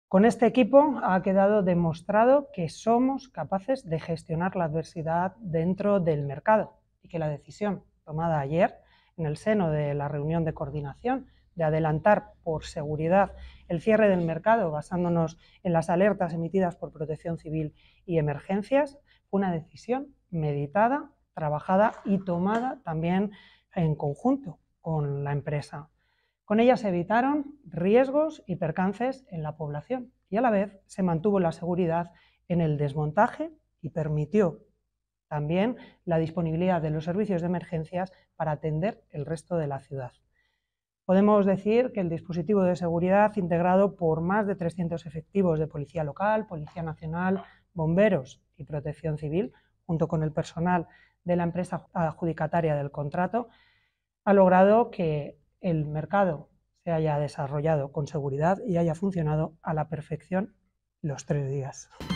Con este equipo ha quedado demostrado que somos capaces de gestionar la adversidad dentro del mercado y que la decisión tomada ayer en el seno de la reunión de coordinación de adelantar por seguridad el cierre del mercado basándonos en las alertas emitidas por Protección Civil y Emergencias fue una decisión meditada, trabajada y tomada también en conjunto con la empresa. Con ella se evitaron riesgos y percances en la población y a la vez se mantuvo la seguridad en el desmontaje y permitió también la disponibilidad de los servicios de emergencias para atender el resto de la ciudad. Podemos decir que el dispositivo de seguridad, integrado por más de 300 efectivos de Policía Local, Policía Nacional, bomberos y Protección Civil, junto con el personal de la empresa adjudicataria del contrato, ha logrado que el mercado se haya desarrollado con seguridad y haya funcionado a la perfección los 3 días.